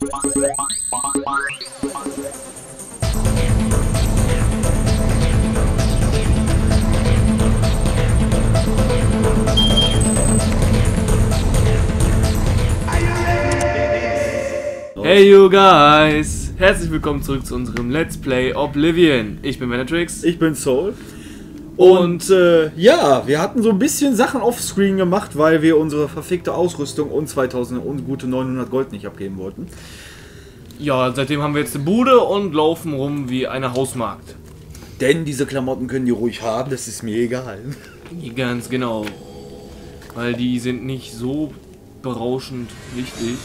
Hey you guys! Herzlich willkommen zurück zu unserem Let's Play Oblivion. Ich bin Venatrix. Ich bin Soul. Und ja, wir hatten so ein bisschen Sachen offscreen gemacht, weil wir unsere verfickte Ausrüstung und 2000 und gute 900 Gold nicht abgeben wollten. Ja, seitdem haben wir jetzt eine Bude und laufen rum wie eine Hausmarkt. Denn diese Klamotten können die ruhig haben, das ist mir egal. Ganz genau. Weil die sind nicht so berauschend wichtig.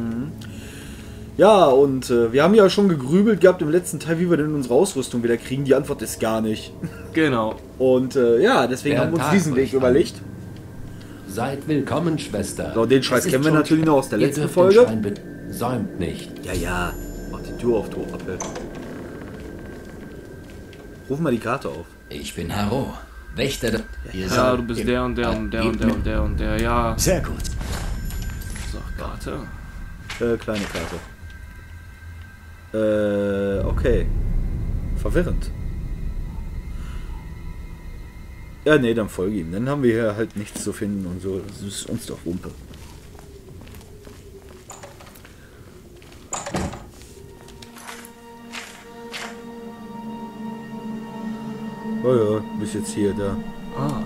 Ja, und wir haben ja schon gegrübelt gehabt im letzten Teil, wie wir denn unsere Ausrüstung wieder kriegen. Die Antwort ist gar nicht. Genau. Und ja, deswegen haben wir uns diesen Weg überlegt. Seid willkommen, Schwester. So, den Scheiß kennen wir natürlich noch aus der letzten Folge. Säumt nicht. Ja, mach die Tür auf, du Appel. Ruf mal die Karte auf. Ich bin Haro, Wächter der... Ja, du bist der und der und der und der und der und der, ja. Sehr gut. So, Karte. Kleine Karte. Okay. Verwirrend. Ja, nee, dann folge ihm. Dann haben wir hier halt nichts zu finden und so. Das ist uns doch Wumpe. Oh ja, bist jetzt hier, da. Ah.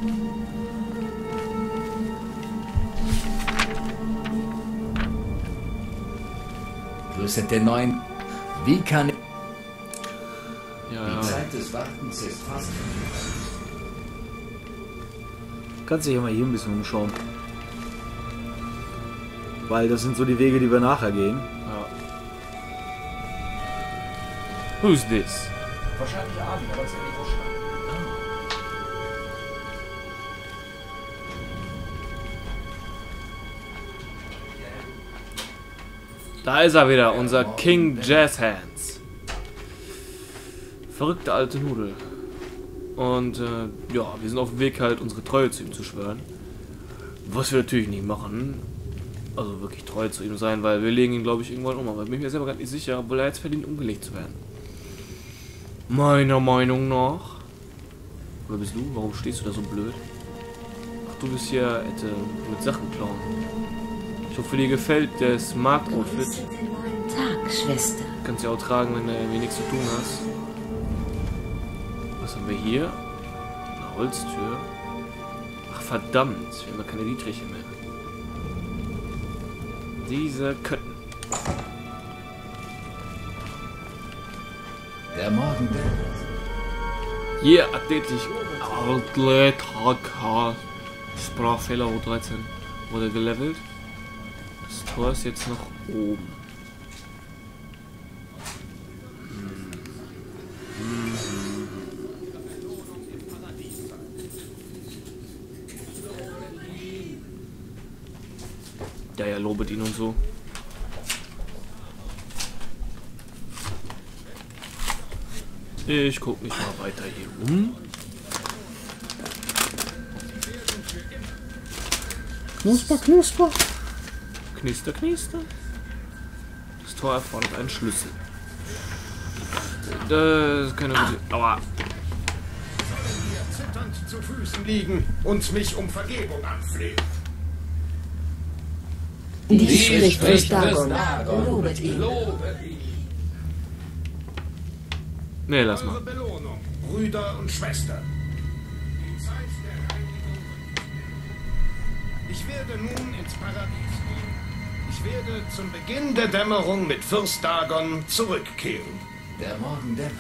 Grüße den neuen... Wie kann ich... Ja, Die ja. Zeit des Wartens ist fast... Kannst dich ja mal hier ein bisschen umschauen. Weil das sind so die Wege, die wir nachher gehen. Ja. Who's this? Wahrscheinlich Abend, aber es ist ja nicht so Da ist er wieder, unser King Jazz Hands. Verrückte alte Nudel. Und ja, wir sind auf dem Weg halt, unsere Treue zu ihm zu schwören. Was wir natürlich nicht machen. Also wirklich treu zu ihm sein, weil wir legen ihn, glaube ich, irgendwann um. Aber ich bin mir selber gar nicht sicher, obwohl er jetzt verdient, umgelegt zu werden. Meiner Meinung nach. Oder bist du? Warum stehst du da so blöd? Ach, du bist hier mit Sachen klauen. Ich hoffe, dir gefällt das Markt-Outfit. Tag, Schwester. Kannst ja auch tragen, wenn du irgendwie nichts zu tun hast. Was haben wir hier? Eine Holztür. Ach verdammt, wir haben ja keine Dietriche mehr. Diese Kötten. Der Morgen... Hier, Athletisch. Sprachfehler O13 wurde gelevelt. Das Tor ist jetzt noch oben. Ja, lobet ihn und so. Ich guck mich mal weiter hier um. Knusper, knusper. Knister, knister. Das Tor erfordert einen Schlüssel. Das können wir... Aua. Zitternd zu Füßen liegen und mich um Vergebung anflehen. Dies spricht Dagon. Lobet ihn. Nee, lass mal. Eure Belohnung, Brüder und Schwestern. Die Zeit der Reinigung. Ich werde nun ins Paradies gehen. Ich werde zum Beginn der Dämmerung mit Fürst Dagon zurückkehren. Der Morgen dämmert.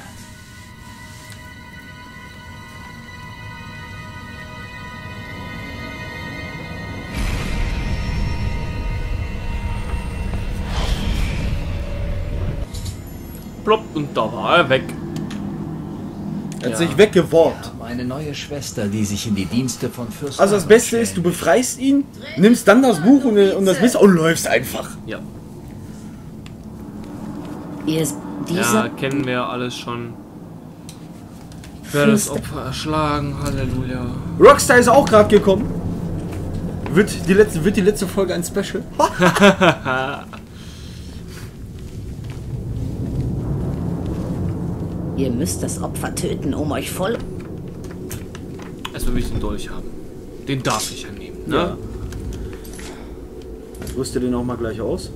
Plopp, und da war er weg. Er hat sich weggeworbt. Eine neue Schwester, die sich in die Dienste von Fürst... Also das Beste ist, du befreist ihn, nimmst dann das Buch und das Messer und läufst einfach. Ja. Dieser Ja, kennen wir alles schon. Wer das Opfer erschlagen, Halleluja. Rockstar ist auch gerade gekommen. Wird die letzte Folge ein Special? Ihr müsst das Opfer töten, um euch voll... Erstmal will ich den Dolch haben. Den darf ich ja nehmen, ne? Ja. Rüste den auch mal gleich aus.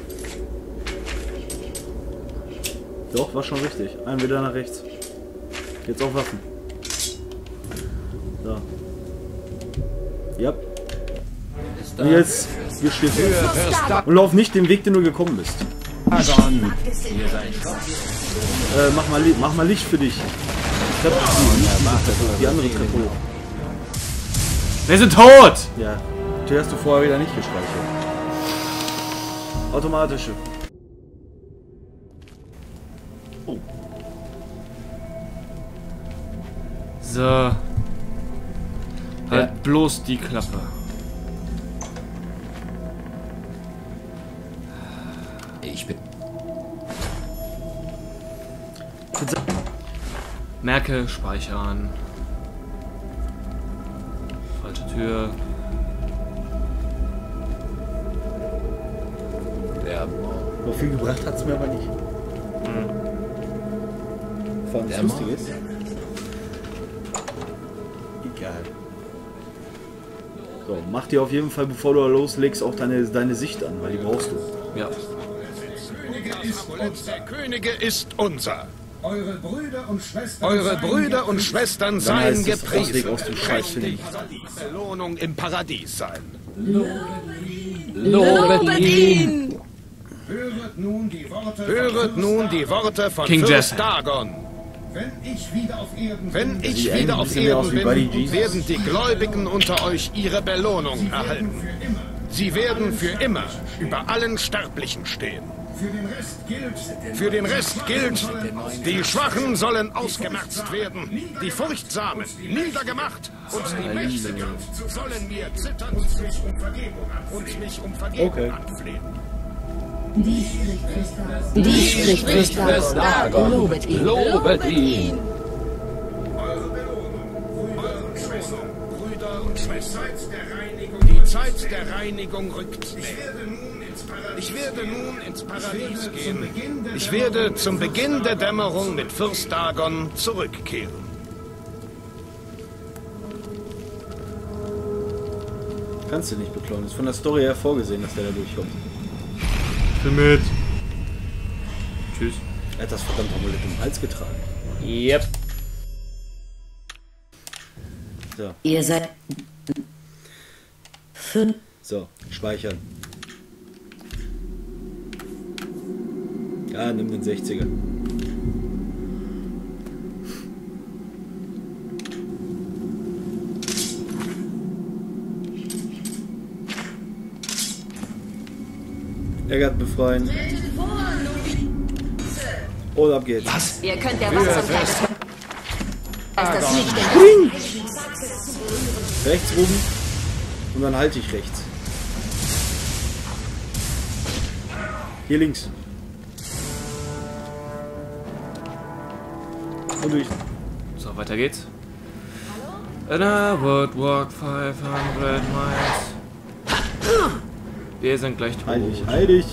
Doch, war schon richtig. Einen wieder nach rechts. Jetzt auch Waffen. So. Ja. Und jetzt geschliffen. Und lauf nicht den Weg, den du gekommen bist. Mach mal Licht für dich. Treppe die andere Treppe hoch. Wir sind tot! Ja. Die hast du vorher wieder nicht gespeichert. Automatische. Oh. So. Halt bloß die Klappe. Ich bin... Merke, speichern. Falsche Tür. Der So viel gebracht hat es mir aber nicht. Vor allem das Lustige ist. Egal. So, mach dir auf jeden Fall, bevor du loslegst, auch deine Sicht an, weil die brauchst du. Ja. Der Könige ist unser. Eure Brüder und Schwestern Dann seien heißt es, gepriesen. Ausweg aus dem Scheiß finden. Belohnung im Paradies sein. Lobet ihn! Höret nun die Worte, Höret nun die Worte von King Fürst Jeff. Dagon. wenn ich wieder auf Erden Wenn bin, ich sieht ein wieder auf bisschen mehr aus Erden wie Buddy bin, Jesus. werden die Gläubigen unter euch ihre Belohnung erhalten. für immer. Sie werden für immer über allen Sterblichen stehen. Für den Rest gilt, Die Schwachen sollen ausgemerzt werden, die Furchtsamen niedergemacht und die Mächtigen sollen mir zittern und mich um Vergebung anflehen. Dies spricht Fürst Dagon. Lobet ihn! Lobet ihn! Brüder und Schwestern, die Zeit der Reinigung rückt näher. Ich werde nun ins Paradies gehen. Ich werde zum Beginn der Dämmerung mit Fürst Dagon zurückkehren. Kannst du nicht beklauen. Ist von der Story her vorgesehen, dass der da durchkommt. Ich bin mit. Tschüss. Er hat das verdammte Amulett im Hals getragen. Yep. So, Ihr seid... so, speichern. Ja, nimm den 60er. Eggert befreien. Und ab geht's. Was? Ihr könnt der Wachsamkeit des... Ist das Licht in Rechts oben. Und dann halte ich rechts. Hier links. Und durch. So, weiter geht's. And I would walk 500 miles. Wir sind gleich tot. Heil dich, heil dich.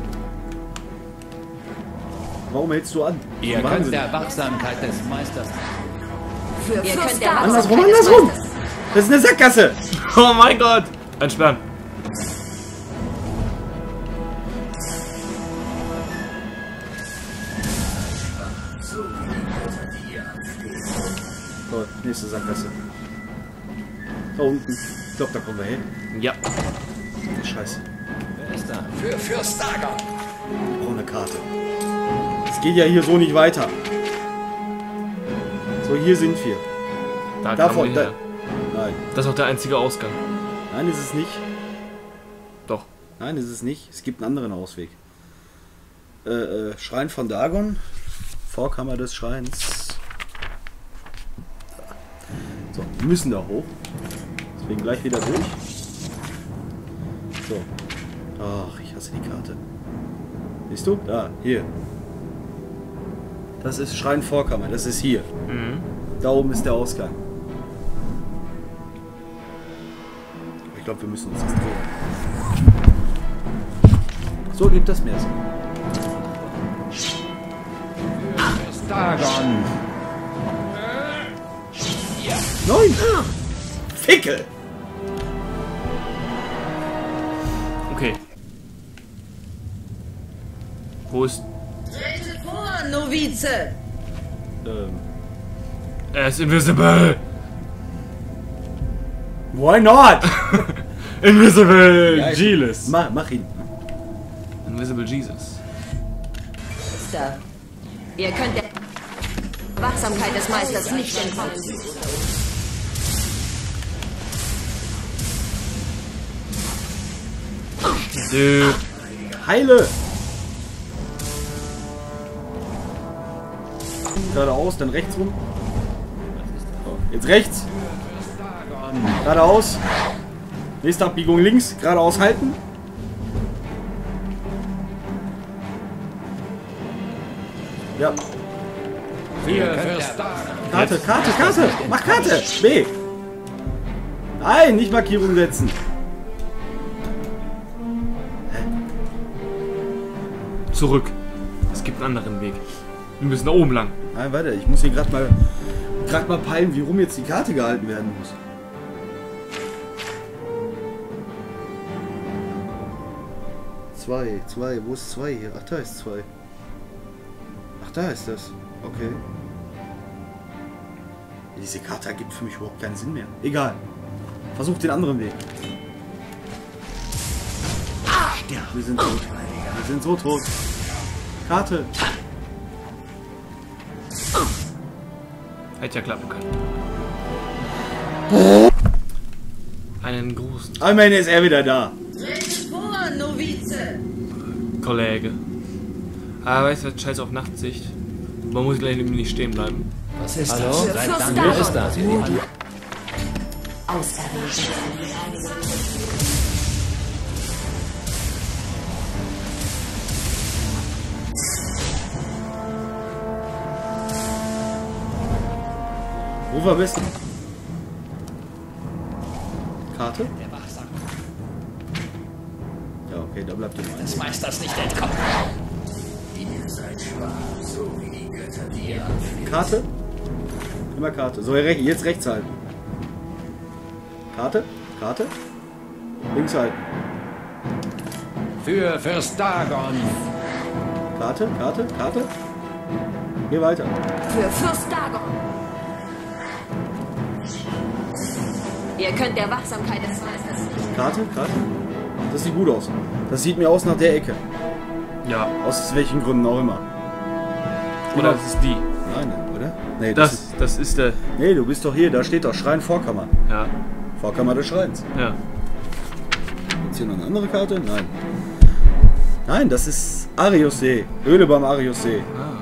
Warum hältst du an? Ihr könnt Wahnsinn. der Wachsamkeit des Meisters... Ihr könnt der Andersrum, Wachsamkeit des andersrum! Meisters... Das ist eine Sackgasse! Oh mein Gott! Entsperren. So, nächste Sackgasse. Da unten. Ich glaube, da kommen wir hin. Ja. Scheiße. Wer ist da? Für Fürst Dagon! Ich brauche eine Karte. Es geht ja hier so nicht weiter. So, hier sind wir. Da Davon, kamen wir da. her. Nein. Das ist auch der einzige Ausgang. Nein, ist es nicht. Doch. Nein, ist es nicht. Es gibt einen anderen Ausweg. Schrein von Dagon. Vorkammer des Schreins. So, wir müssen da hoch. Deswegen gleich wieder durch. So. Ach, ich hasse die Karte. Siehst du? Da, hier. Das ist Schrein Vorkammer. Das ist hier. Mhm. Da oben ist der Ausgang. Ich glaube, wir müssen uns das drehen. So gibt das mehr Sinn. Dagon. 9! Fickel! Okay. Wo ist... Tretet vor, Novize! Er ist invisible! Why not? Invisible Ja, Jesus! Mach ihn. Invisible Jesus. Meister, ihr könnt der Wachsamkeit des Meisters nicht entkommen. Dude. Heile! Geradeaus, dann rechts rum. Jetzt rechts. Geradeaus. Nächste Abbiegung links. Geradeaus halten. Ja. Karte, Karte, Karte! Mach Karte! B! Nein, nicht Markierung setzen. Zurück. Es gibt einen anderen Weg. Wir müssen da oben lang. Nein, warte, ich muss hier gerade mal peilen, wie rum jetzt die Karte gehalten werden muss. Zwei, wo ist 2 hier? Ach, da ist 2. Ach, da ist das. Okay. Diese Karte ergibt für mich überhaupt keinen Sinn mehr. Egal. Versuch den anderen Weg. Wir sind tot. Wir sind so tot. Karte. Hätte ja klappen können. Einen großen Am Ende ist er wieder da. Tretet vor, Novize! Kollege. Aber weißt du, scheiß auf Nachtsicht. Man muss gleich neben mir nicht stehen bleiben. Was ist Hallo? das? Seit wann wer ist das? Auserwählt. Wo war besten? Karte? Ja, okay, da bleibt ihr mal. Des Meisters nicht entkommen. Karte? Immer Karte. So, jetzt rechts halten. Karte? Karte? Links halten. Für Fürst Dagon. Karte? Karte? Karte? Geh weiter. Für Fürst Dagon! Ihr könnt der Wachsamkeit des Meisters nicht. Karte? Karte? Das sieht gut aus. Das sieht mir aus nach der Ecke. Ja. Aus welchen Gründen auch immer. Oder es ist die. Nein, oder? Nee, Das ist der. nee, du bist doch hier. Da steht doch Schrein Vorkammer. Ja. Vorkammer des Schreins. Ja. Jetzt hier noch eine andere Karte? Nein. Nein, das ist Ariussee. Höhle beim Ariussee. Ah.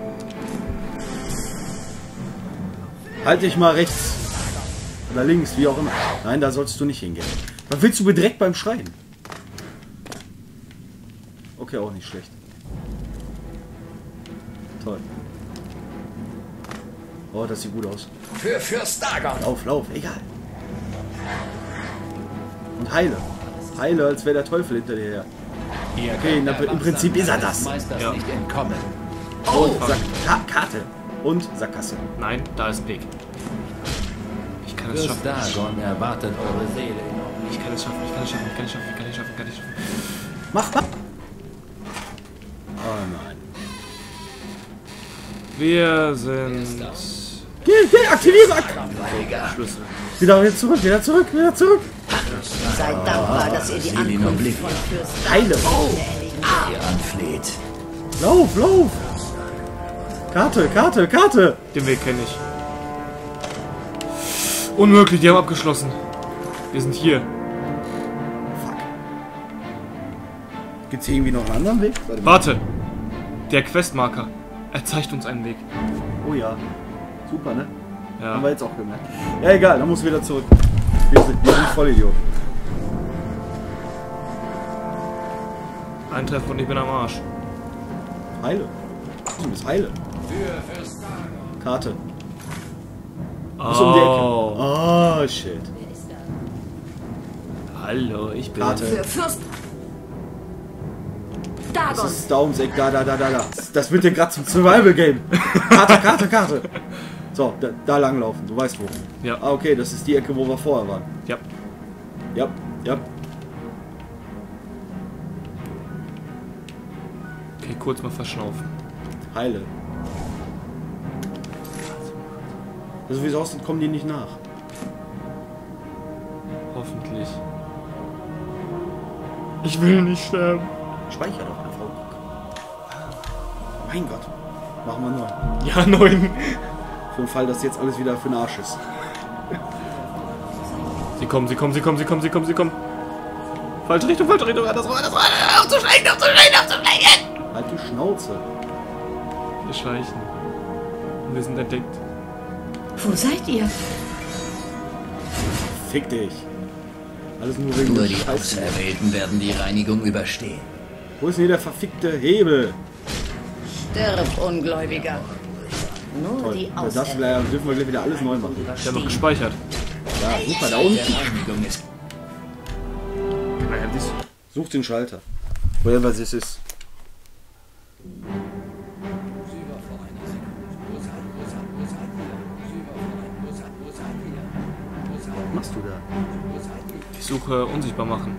Halt dich mal rechts. Oder links, wie auch immer. Nein, da sollst du nicht hingehen. Was willst du bedreckt beim Schreien? Okay, auch nicht schlecht. Toll. Oh, das sieht gut aus. Für Fürst Dagon. Lauf, lauf, egal. Und heile. Heile, als wäre der Teufel hinter dir her. Okay, im Prinzip ist er das. Meisters Ja. nicht entkommen. Oh, Karte. Und Sackgasse. Nein, da ist ein Weg. Ich kann es Fürst schaffen. Dagon erwartet eure Seele. Ich kann es schaffen. Ich kann es schaffen. Ich kann es schaffen. Ich kann es schaffen. Ich kann es schaffen. Mach. Oh nein. Wir sind Geh, aktiviere! Schlüssel. Wieder zurück, wieder zurück, wieder zurück. Seid dankbar, dass ihr die Selin Ankunft Oblivion. von Fürst Heile. Ihr anfleht. Lauf, lauf. Karte, Karte, Karte. Den Weg kenne ich. Unmöglich, die haben abgeschlossen. Wir sind hier. Fuck. Gibt's hier irgendwie noch einen anderen Weg? Mal. Warte. Der Questmarker. Er zeigt uns einen Weg. Oh ja. Super, ne? Ja. Haben wir jetzt auch gemerkt. Ja, egal, dann muss wieder zurück. Wir sind Vollidioten. Ein Treffer und ich bin am Arsch. Heile. Du bist heile. Karte. Ist um die Ecke. Oh, shit. Hallo, ich bin. Karte. Für Fürst Dagon. Das ist da ums Eck, da. Das wird ja gerade zum Survival-Game. Karte. So, da langlaufen, du weißt wo. Ja. Ah, okay, das ist die Ecke, wo wir vorher waren. Ja. Ja. Okay, kurz mal verschnaufen. Heile. Also wie es aussieht, kommen die nicht nach. Hoffentlich. Ich will nicht sterben. Speicher doch einfach. Mein Gott. Machen wir neu. Ja, 9. Für den Fall, dass jetzt alles wieder für den Arsch ist. Sie kommen. Falsche Richtung, das Rohr. Auf zu schleichen. Halt die Schnauze. Wir schleichen. Und wir sind entdeckt. Wo seid ihr? Fick dich. Alles nur wegen Nur der die Scheiße. Auserwählten werden die Reinigung überstehen. Wo ist denn hier der verfickte Hebel? Stirb, Ungläubiger. Nur Toll. die Da dürfen wir gleich wieder alles neu machen. Ich habe noch gespeichert. Ja, super, da Der unten. Reinigung ist Such den Schalter. Whatever this is. Was machst du da? Ich suche unsichtbar machen.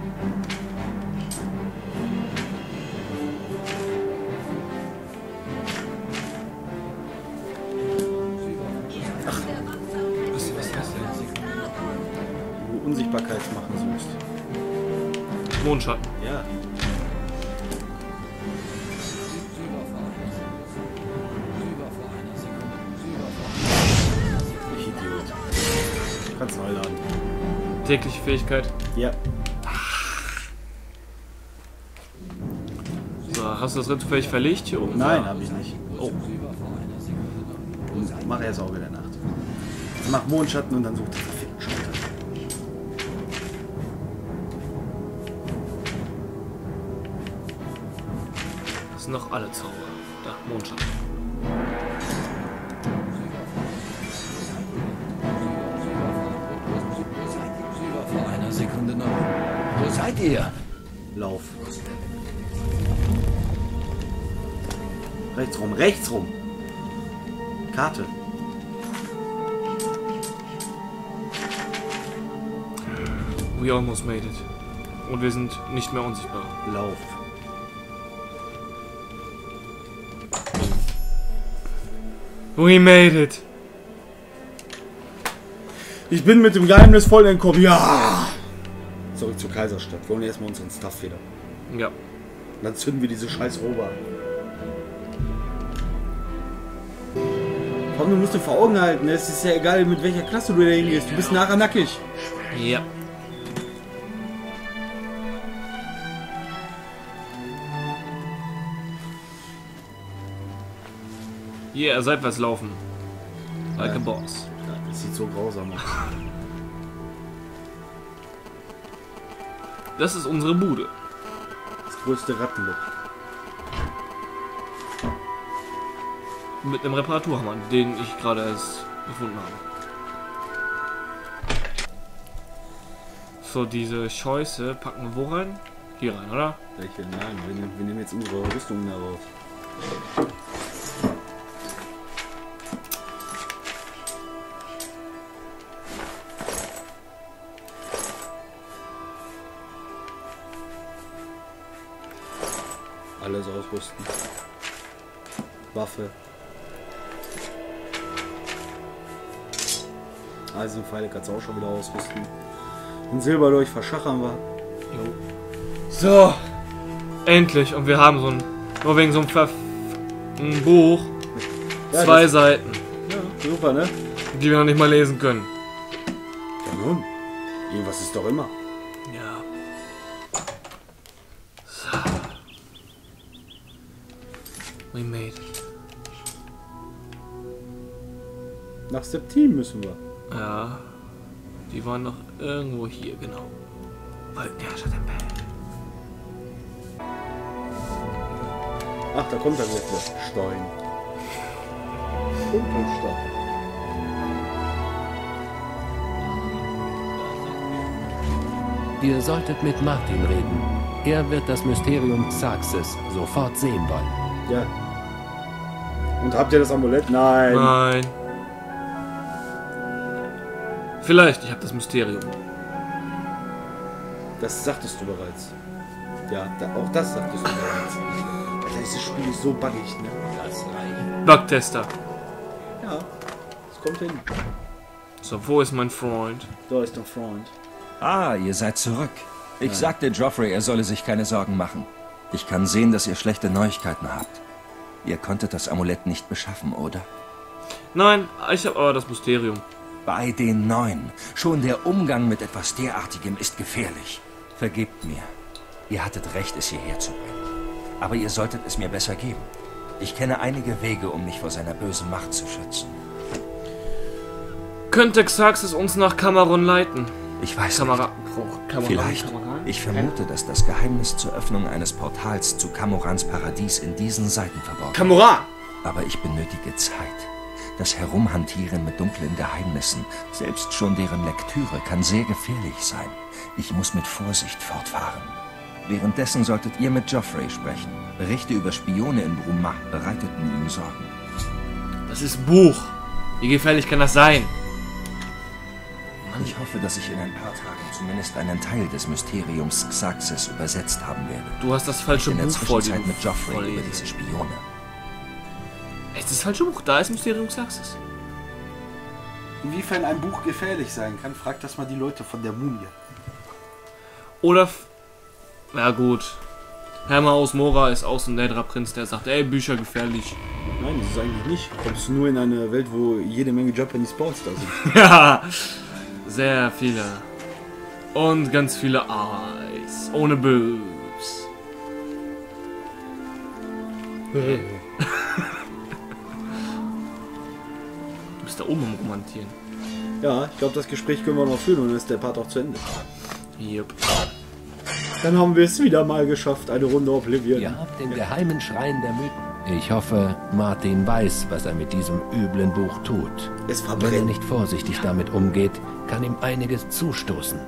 Was ist das denn? Wo du Unsichtbarkeitsmachen suchst. Mondschatten. Ja. Ich Idiot. Kannst neu laden. Tägliche Fähigkeit. Ja. So, hast du das Ritt zufällig verlegt hier oben? Nein, Ja. habe ich nicht. Oh. Mach erst Auge der Nacht. Jetzt mach Mondschatten und dann such den verfickten Schalter. Das sind noch alle Zauber. Da, Mondschatten. vor einer Sekunde noch. Wo seid ihr? Lauf. Rechts rum. Karte. We almost made it. Und wir sind nicht mehr unsichtbar. Lauf. We made it. Ich bin mit dem Geheimnisvollen entkommen. Ja! Zurück zur Kaiserstadt. Wir holen erstmal unseren Stuff wieder. Ja. Und dann zünden wir diese scheiß Robe an. Komm, du musst dir vor Augen halten. Ne? Es ist ja egal, mit welcher Klasse du da hingehst. Du bist nachher nackig. Ja. Yeah, seitwärts laufen. Like a boss. Ja, das sieht so grausam aus. Das ist unsere Bude. Das größte Rattenloch. Mit einem Reparaturhammer, den ich gerade erst gefunden habe. So, diese Scheiße packen wir wo rein? Hier rein, oder? Welche? Nein, wir nehmen jetzt unsere Rüstungen da raus. Alles ausrüsten. Waffe. Eisenpfeile kannst du auch schon wieder ausrüsten. Und Silberdolch verschachern wir. Jo. So. Endlich. Und wir haben so ein... Nur wegen so einem Buch. Ja, 2 das- Seiten. Ja, super, ne? Die wir noch nicht mal lesen können. Ja nun. Irgendwas ist doch immer. Ja. So. We made it. Nach Septim müssen wir. Ja. Die waren noch irgendwo hier, genau. Wolkenherrscher Tempel. Ach, da kommt er wieder. Stein. Dunkelstadt. Ihr solltet mit Martin reden. Er wird das Mysterium Xaxis sofort sehen wollen. Ja. Und habt ihr das Amulett? Nein. Nein. Vielleicht, ich habe das Mysterium. Das sagtest du bereits. Ja, auch das sagtest du bereits. Alter, dieses Spiel ist so buggig, ne? Bugtester. Ja, es kommt hin. So, wo ist mein Freund? Da ist dein Freund. Ah, ihr seid zurück. Ich sagte Joffrey, er solle sich keine Sorgen machen. Ich kann sehen, dass ihr schlechte Neuigkeiten habt. Ihr konntet das Amulett nicht beschaffen, oder? Nein, ich habe aber das Mysterium. Bei den Neuen. Schon der Umgang mit etwas derartigem ist gefährlich. Vergebt mir. Ihr hattet recht, es hierher zu bringen. Aber ihr solltet es mir besser geben. Ich kenne einige Wege, um mich vor seiner bösen Macht zu schützen. Könnte Xaxis uns nach Cameron leiten? Ich weiß Kamera. nicht. Vielleicht. Ich vermute, dass das Geheimnis zur Öffnung eines Portals zu Camorans Paradies in diesen Seiten verborgen ist. Kamora! Aber ich benötige Zeit. Das Herumhantieren mit dunklen Geheimnissen, selbst schon deren Lektüre, kann sehr gefährlich sein. Ich muss mit Vorsicht fortfahren. Währenddessen solltet ihr mit Joffrey sprechen. Berichte über Spione in Bruma bereiteten ihm Sorgen. Das ist Buch. Wie gefährlich kann das sein? Ich hoffe, dass ich in ein paar Tagen zumindest einen Teil des Mysteriums Xaxis übersetzt haben werde. Du hast das falsche In der Buch vor dir. Zwischenzeit mit Joffrey über diese Spione. Es ist das falsche Buch. Da ist Mysterium Xaxis. Inwiefern ein Buch gefährlich sein kann, fragt das mal die Leute von der Mumie. Oder... Ja gut. Herr aus Mora ist auch so ein Nedra-Prinz, der sagt, ey, Bücher gefährlich. Nein, das ist eigentlich nicht. Du kommst nur in eine Welt, wo jede Menge Japanese Sports da sind. Ja, sehr viele. Und ganz viele Eyes. Ohne Bös. Hey. Du bist da oben am Romantieren. Ja, ich glaube, das Gespräch können wir noch führen und dann ist der Part auch zu Ende. Yep. Dann haben wir es wieder mal geschafft, eine Runde Oblivion. Ihr habt den geheimen Schrein der Mythen. Ich hoffe, Martin weiß, was er mit diesem üblen Buch tut. Es Wenn er verbrennt. nicht vorsichtig damit umgeht, kann ihm einiges zustoßen.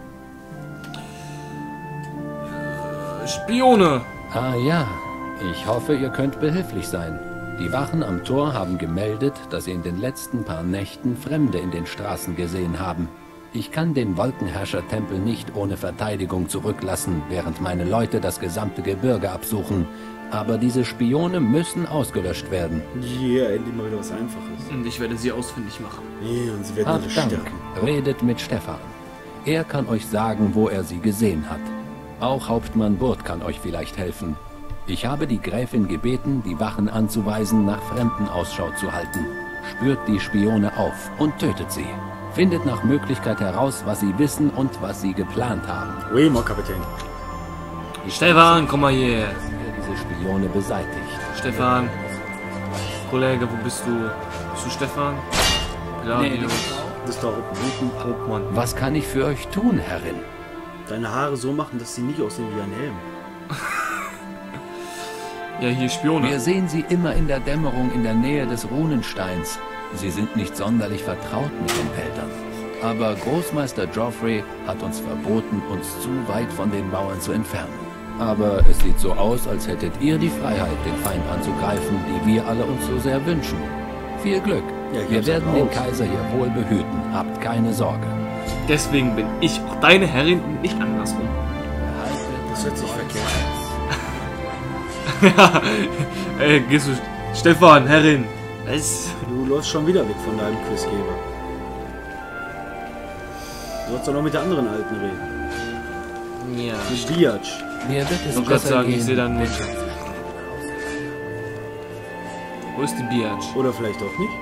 Spione! Ah ja, ich hoffe, ihr könnt behilflich sein. Die Wachen am Tor haben gemeldet, dass sie in den letzten paar Nächten Fremde in den Straßen gesehen haben. Ich kann den Wolkenherrscher-Tempel nicht ohne Verteidigung zurücklassen, während meine Leute das gesamte Gebirge absuchen. Aber diese Spione müssen ausgelöscht werden. Ja, endlich mal wieder was Einfaches. Und ich werde sie ausfindig machen. Ja, und sie werden alle Habt Dank. sterben. Redet mit Stefan. Er kann euch sagen, wo er sie gesehen hat. Auch Hauptmann Burt kann euch vielleicht helfen. Ich habe die Gräfin gebeten, die Wachen anzuweisen, nach Fremden Ausschau zu halten. Spürt die Spione auf und tötet sie. Findet nach Möglichkeit heraus, was sie wissen und was sie geplant haben. Oui, mon Kapitän. Stefan, komm mal hier. Dass ihr diese Spione beseitigt. Stefan. Kollege, wo bist du? Bist du Stefan? Gladius. Das ist da oben. Hauptmann. Was kann ich für euch tun, Herrin? Deine Haare so machen, dass sie nicht aussehen wie ein Helm. Ja, hier Spione. Wir sehen sie immer in der Dämmerung in der Nähe des Runensteins. Sie sind nicht sonderlich vertraut mit den Wäldern. Aber Großmeister Joffrey hat uns verboten, uns zu weit von den Mauern zu entfernen. Aber es sieht so aus, als hättet ihr die Freiheit, den Feind anzugreifen, die wir alle uns so sehr wünschen. Viel Glück. Ja, ich Wir hab's werden aber den auch. Kaiser hier wohl behüten. Habt keine Sorge. Deswegen bin ich auch deine Herrin und nicht andersrum. Das hört sich verkehrt Ja, ey, gehst du... Stefan, Herrin. Was? an. Du läufst schon wieder weg von deinem Quizgeber. Du sollst doch noch mit der anderen Alten reden. Ja. Mit Diaj. Mir wird Ich es wollte gerade besser sagen, ich gehen. sehe dann nicht. Wo ist die Biatch? Oder vielleicht auch nicht.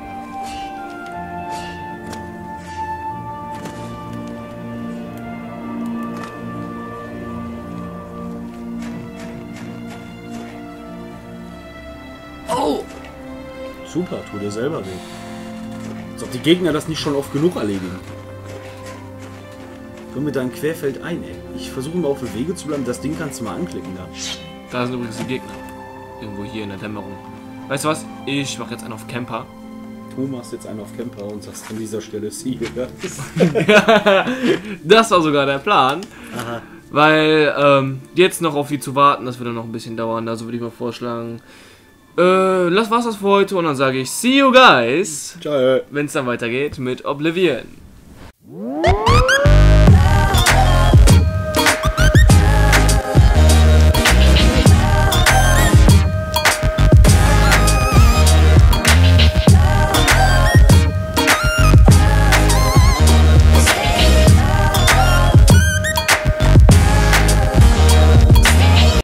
Oh! Super, tu dir selber weh. Als ob die Gegner das nicht schon oft genug erledigen. Komm mit deinem Querfeld ein, ey. Ich versuche mal auf dem Wege zu bleiben. Das Ding kannst du mal anklicken da. Da sind übrigens die Gegner. Irgendwo hier in der Dämmerung. Weißt du was? Ich mache jetzt einen auf Camper. Du machst jetzt einen auf Camper und sagst an dieser Stelle See you guys. Das war sogar der Plan. Aha. Weil jetzt noch auf die zu warten, das würde noch ein bisschen dauern. Also würde ich mal vorschlagen, war's das für heute und dann sage ich See you guys, Ciao. wenn es dann weitergeht mit Oblivion.